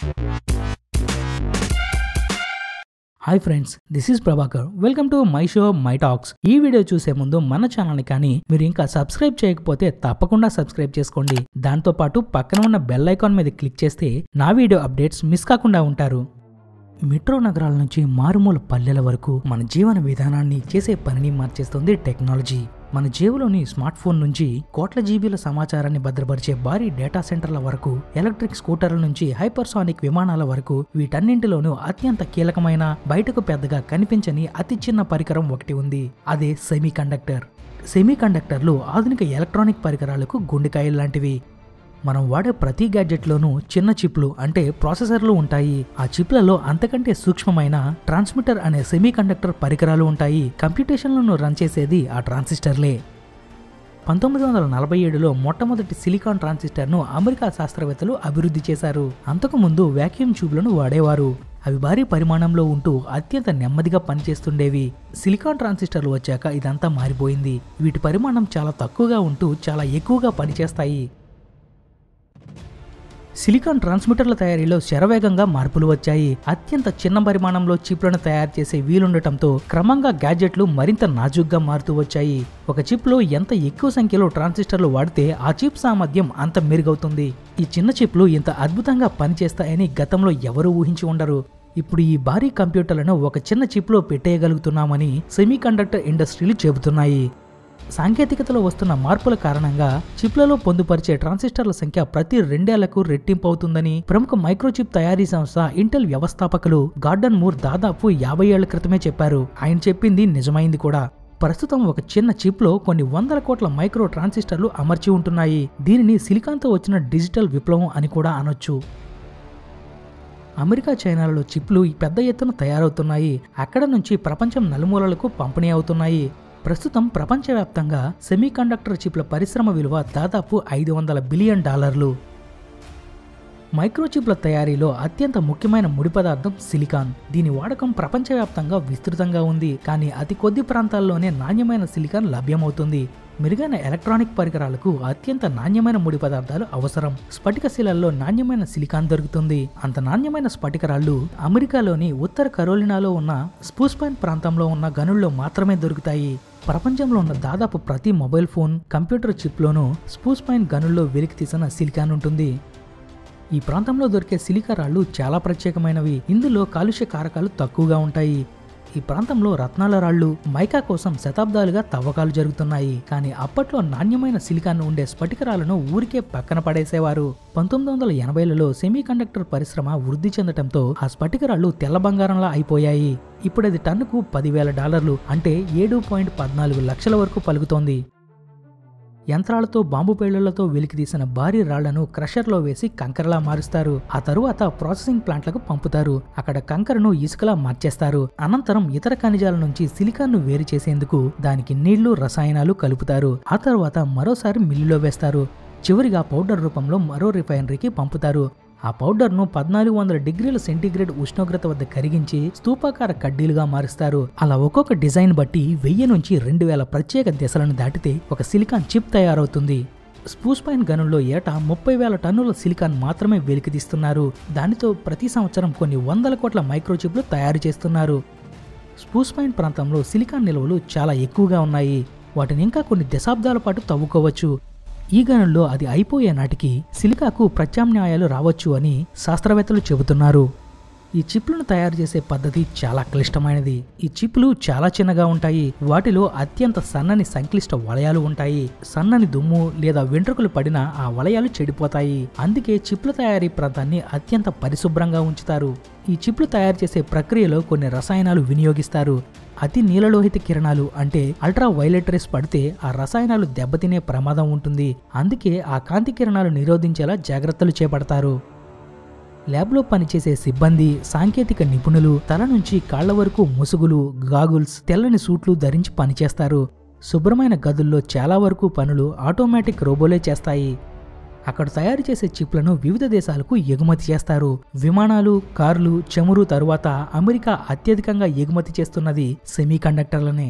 Hi friends, this is Prabhakar. Welcome to my show my talks. ఈ video చూసే ముందు మన ఛానల్ని కానీ మీరు ఇంకా సబ్స్క్రైబ్ చేయకపోతే తప్పకుండా సబ్స్క్రైబ్ చేసుకోండి. దాంతోపాటు పక్కన ఉన్న బెల్ ఐకాన్ మీద క్లిక్ చేస్తే నా వీడియో అప్డేట్స్ మిస్ కాకుండా ఉంటారు. మెట్రో నగరాల నుంచి మారుమూల పల్లెల వరకు మన జీవన విధానాన్ని చేసే పనిని మార్చేస్తుంది టెక్నాలజీ. మన జేబులోని స్మార్ట్ ఫోన్ నుంచి కోట్ల జీబీల సమాచారాన్ని భద్రపరిచే భారీ డేటా సెంటర్ల వరకు, ఎలక్ట్రిక్ స్కూటర్ల నుంచి హైపర్సానిక్ విమానాల వరకు వీటన్నింటిలోనూ అత్యంత కీలకమైన, బయటకు పెద్దగా కనిపించని అతి చిన్న పరికరం ఒకటి ఉంది. అదే సెమీకండక్టర్. సెమీకండక్టర్లు ఆధునిక ఎలక్ట్రానిక్ పరికరాలకు గుండెకాయలు లాంటివి. మనం వాడే ప్రతి గ్యాడ్జెట్లోనూ చిన్న చిప్లు అంటే ప్రాసెసర్లు ఉంటాయి. ఆ చిప్లలో అంతకంటే సూక్ష్మమైన ట్రాన్స్మిటర్ అనే సెమీకండక్టర్ పరికరాలు ఉంటాయి. కంప్యూటేషన్లను రన్ చేసేది ఆ ట్రాన్సిస్టర్లే. 1947లో మొట్టమొదటి సిలికాన్ ట్రాన్సిస్టర్ను అమెరికా శాస్త్రవేత్తలు అభివృద్ధి చేశారు. అంతకుముందు వ్యాక్యూమ్ ట్యూబ్లను వాడేవారు. అవి భారీ పరిమాణంలో ఉంటూ అత్యంత నెమ్మదిగా పనిచేస్తుండేవి. సిలికాన్ ట్రాన్సిస్టర్లు వచ్చాక ఇదంతా మారిపోయింది. వీటి పరిమాణం చాలా తక్కువగా ఉంటూ చాలా ఎక్కువగా పనిచేస్తాయి. సిలికాన్ ట్రాన్స్మిటర్ల తయారీలో శరవేగంగా మార్పులు వచ్చాయి. అత్యంత చిన్న పరిమాణంలో చిప్లను తయారు చేసే వీలుండటంతో క్రమంగా గ్యాడ్జెట్లు మరింత నాజూగ్గా మారుతూ వచ్చాయి. ఒక చిప్లో ఎంత ఎక్కువ సంఖ్యలో ట్రాన్సిస్టర్లు వాడితే ఆ చిప్ సామర్థ్యం అంత మెరుగవుతుంది. ఈ చిన్న చిప్లు ఇంత అద్భుతంగా పనిచేస్తాయని గతంలో ఎవరూ ఊహించి ఉండరు. ఇప్పుడు ఈ భారీ కంప్యూటర్లను ఒక చిన్న చిప్లో పెట్టేయగలుగుతున్నామని సెమీకండక్టర్ ఇండస్ట్రీలు చెబుతున్నాయి. సాంకేతికతలో వస్తున్న మార్పుల కారణంగా చిప్లలో పొందుపరిచే ట్రాన్సిస్టర్ల సంఖ్య ప్రతి 2 ఏళ్లకు రెట్టింపు అవుతుందని ప్రముఖ మైక్రోచిప్ తయారీ సంస్థ ఇంటెల్ వ్యవస్థాపకులు గార్డన్ మూర్ దాదాపు 50 ఏళ్ల క్రితమే చెప్పారు. ఆయన చెప్పింది నిజమైంది కూడా. ప్రస్తుతం ఒక చిన్న చిప్లో కొన్ని 100 కోట్ల మైక్రో ట్రాన్సిస్టర్లు అమర్చి ఉంటున్నాయి. దీనిని సిలికాన్తో వచ్చిన డిజిటల్ విప్లవం అని కూడా అనొచ్చు. అమెరికా, చైనాలలో చిప్లు పెద్ద ఎత్తున తయారవుతున్నాయి. అక్కడ నుంచి ప్రపంచం నలుమూలలకు పంపిణీ అవుతున్నాయి. ప్రస్తుతం ప్రపంచవ్యాప్తంగా సెమీకండక్టర్ చిప్ల పరిశ్రమ విలువ దాదాపు $500 బిలియన్. మైక్రోచిప్ల తయారీలో అత్యంత ముఖ్యమైన ముడి పదార్థం సిలికాన్. దీని వాడకం ప్రపంచవ్యాప్తంగా విస్తృతంగా ఉంది. కానీ అతి కొద్ది ప్రాంతాల్లోనే నాణ్యమైన సిలికాన్ లభ్యమవుతుంది. మెరుగైన ఎలక్ట్రానిక్ పరికరాలకు అత్యంత నాణ్యమైన ముడి పదార్థాలు అవసరం. స్ఫటిక శిలల్లో నాణ్యమైన సిలికాన్ దొరుకుతుంది. అంత నాణ్యమైన స్ఫటికరాళ్లు అమెరికాలోని ఉత్తర కరోలినాలో ఉన్న స్పూస్పైన్ ప్రాంతంలో ఉన్న గనుల్లో మాత్రమే దొరుకుతాయి. ప్రపంచంలో ఉన్న దాదాపు ప్రతి మొబైల్ ఫోన్, కంప్యూటర్ చిప్లోనూ స్పూస్పైన్ గనుల్లో వెలికి తీసిన సిలికాన్ ఉంటుంది. ఈ ప్రాంతంలో దొరికే సిలికా రాళ్లు చాలా ప్రత్యేకమైనవి. ఇందులో కాలుష్య కారకాలు తక్కువగా ఉంటాయి. ఈ ప్రాంతంలో రత్నాల రాళ్లు, మైకా కోసం శతాబ్దాలుగా తవ్వకాలు జరుగుతున్నాయి. కానీ అప్పట్లో నాణ్యమైన సిలికాన్ ఉండే స్ఫటికరాలను ఊరికే పక్కన పడేసేవారు. 1980లలో సెమీకండక్టర్ పరిశ్రమ వృద్ధి చెందటంతో ఆ స్ఫటికరాళ్లు తెల్ల బంగారంలా అయిపోయాయి. ఇప్పుడు అది టన్నుకు $10,000 అంటే 7.14 లక్షల వరకు పలుకుతోంది. యంత్రాలతో, బాంబు పేలుళ్లతో వెలికితీసిన భారీ రాళ్లను క్రషర్లో వేసి కంకరలా మారుస్తారు. ఆ తరువాత ప్రాసెసింగ్ ప్లాంట్లకు పంపుతారు. అక్కడ కంకరను ఇసుకలా మార్చేస్తారు. అనంతరం ఇతర ఖనిజాల నుంచి సిలికాన్ను వేరు చేసేందుకు దానికి నీళ్లు, రసాయనాలు కలుపుతారు. ఆ తర్వాత మరోసారి మిల్లులో వేస్తారు. చివరిగా పౌడర్ రూపంలో మరో రిఫైనరీకి పంపుతారు. ఆ పౌడర్ను 1400 డిగ్రీల సెంటీగ్రేడ్ ఉష్ణోగ్రత వద్ద కరిగించి స్తూపాకార కడ్డీలుగా మారుస్తారు. అలా ఒక్కొక్క డిజైన్ బట్టి 1000 నుంచి 2000 ప్రత్యేక దశలను దాటితే ఒక సిలికాన్ చిప్ తయారవుతుంది. స్పూస్పైన్ గనుల్లో ఏటా 30,000 టన్నుల సిలికాన్ మాత్రమే వెలికితీస్తున్నారు. దానితో ప్రతి సంవత్సరం కొన్ని 100 కోట్ల మైక్రోచిప్లు తయారు చేస్తున్నారు. స్పూస్పైన్ ప్రాంతంలో సిలికాన్ నిల్వలు చాలా ఎక్కువగా ఉన్నాయి. వాటిని ఇంకా కొన్ని దశాబ్దాల పాటు తవ్వుకోవచ్చు. ఈ గనుల్లో అది అయిపోయే నాటికి సిలికాకు ప్రత్యామ్నాయాలు రావచ్చు అని శాస్త్రవేత్తలు చెబుతున్నారు. ఈ చిప్లను తయారు చేసే పద్ధతి చాలా క్లిష్టమైనది. ఈ చిప్లు చాలా చిన్నగా ఉంటాయి. వాటిలో అత్యంత సన్నని సంక్లిష్ట వలయాలు ఉంటాయి. సన్నని దుమ్ము లేదా వెంట్రుకలు పడినా ఆ వలయాలు చెడిపోతాయి. అందుకే చిప్ల తయారీ ప్రాంతాన్ని అత్యంత పరిశుభ్రంగా ఉంచుతారు. ఈ చిప్లు తయారు చేసే ప్రక్రియలో కొన్ని రసాయనాలు వినియోగిస్తారు. అతి నీలలోహిత కిరణాలు అంటే అల్ట్రా వైలెట్ రేస్ పడితే ఆ రసాయనాలు దెబ్బతినే ప్రమాదం ఉంటుంది. అందుకే ఆ కాంతి కిరణాలు నిరోధించేలా జాగ్రత్తలు చేపడతారు. ల్యాబ్లో పనిచేసే సిబ్బంది, సాంకేతిక నిపుణులు తల నుంచి కాళ్ల వరకు ముసుగులు, గాగుల్స్, తెల్లని సూట్లు ధరించి పనిచేస్తారు. శుభ్రమైన గదుల్లో చాలా వరకు పనులు ఆటోమేటిక్ రోబోలే చేస్తాయి. అక్కడ తయారు చేసే చిప్లను వివిధ దేశాలకు ఎగుమతి చేస్తారు. విమానాలు, కార్లు, చమురు తరువాత అమెరికా అత్యధికంగా ఎగుమతి చేస్తున్నది సెమీకండక్టర్లనే.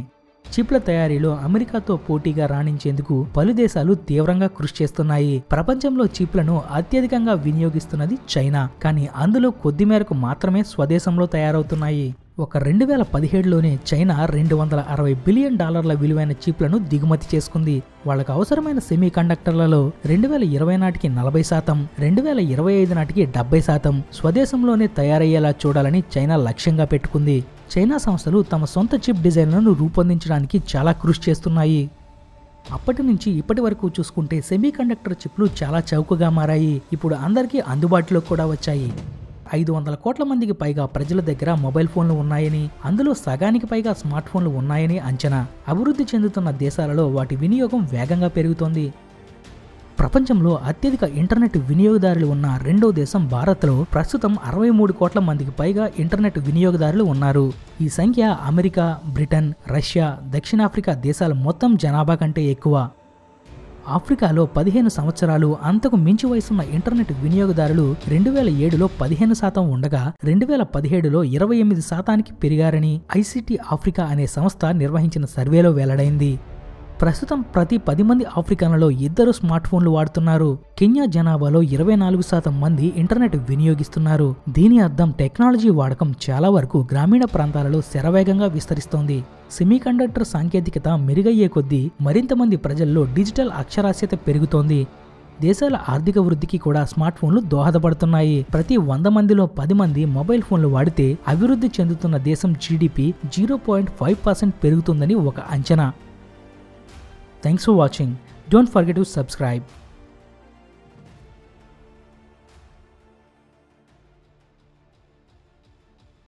చిప్ల తయారీలో అమెరికాతో పోటీగా రాణించేందుకు పలు దేశాలు తీవ్రంగా కృషి చేస్తున్నాయి. ప్రపంచంలో చిప్లను అత్యధికంగా వినియోగిస్తున్నది చైనా, కానీ అందులో కొద్ది మేరకు మాత్రమే స్వదేశంలో తయారవుతున్నాయి. ఒక 2017లోనే చైనా $260 బిలియన్ విలువైన చిప్లను దిగుమతి చేసుకుంది. వాళ్ళకు అవసరమైన సెమీకండక్టర్లలో 2020 నాటికి 40%, 2025 నాటికి 70% స్వదేశంలోనే తయారయ్యేలా చూడాలని చైనా లక్ష్యంగా పెట్టుకుంది. చైనా సంస్థలు తమ సొంత చిప్ డిజైన్లను రూపొందించడానికి చాలా కృషి చేస్తున్నాయి. అప్పటి నుంచి ఇప్పటి వరకు చూసుకుంటే సెమీకండక్టర్ చిప్లు చాలా చౌకగా మారాయి. ఇప్పుడు అందరికీ అందుబాటులో కూడా వచ్చాయి. 500 కోట్ల మందికి పైగా ప్రజల దగ్గర మొబైల్ ఫోన్లు ఉన్నాయని, అందులో సగానికి పైగా స్మార్ట్ ఫోన్లు ఉన్నాయని అంచనా. అభివృద్ధి చెందుతున్న దేశాలలో వాటి వినియోగం వేగంగా పెరుగుతోంది. ప్రపంచంలో అత్యధిక ఇంటర్నెట్ వినియోగదారులు ఉన్న రెండో దేశం భారత్లో ప్రస్తుతం 63 కోట్ల మందికి పైగా ఇంటర్నెట్ వినియోగదారులు ఉన్నారు. ఈ సంఖ్య అమెరికా, బ్రిటన్, రష్యా, దక్షిణాఫ్రికా దేశాల మొత్తం జనాభా కంటే ఎక్కువ. ఆఫ్రికాలో 15 సంవత్సరాలు అంతకు మించి వయసున్న ఇంటర్నెట్ వినియోగదారులు 2007లో 15% ఉండగా 2017లో 28%కి పెరిగారని ఐసిటి ఆఫ్రికా అనే సంస్థ నిర్వహించిన సర్వేలో వెల్లడైంది. ప్రస్తుతం ప్రతి 10 మంది ఆఫ్రికన్లలో 2 స్మార్ట్ ఫోన్లు వాడుతున్నారు. కెన్యా జనాభాలో 24% మంది ఇంటర్నెట్ వినియోగిస్తున్నారు. దీని అర్థం టెక్నాలజీ వాడకం చాలా వరకు గ్రామీణ ప్రాంతాలలో శరవేగంగా విస్తరిస్తోంది. సెమీకండక్టర్ సాంకేతికత మెరుగయ్యే కొద్దీ మరింత మంది ప్రజల్లో డిజిటల్ అక్షరాస్యత పెరుగుతోంది. దేశాల ఆర్థిక వృద్ధికి కూడా స్మార్ట్ ఫోన్లు దోహదపడుతున్నాయి. ప్రతి 100 మందిలో 10 మంది మొబైల్ ఫోన్లు వాడితే అభివృద్ధి చెందుతున్న దేశం జీడిపి 0.5% పెరుగుతుందని ఒక అంచనా. Thanks for watching. Don't forget to subscribe.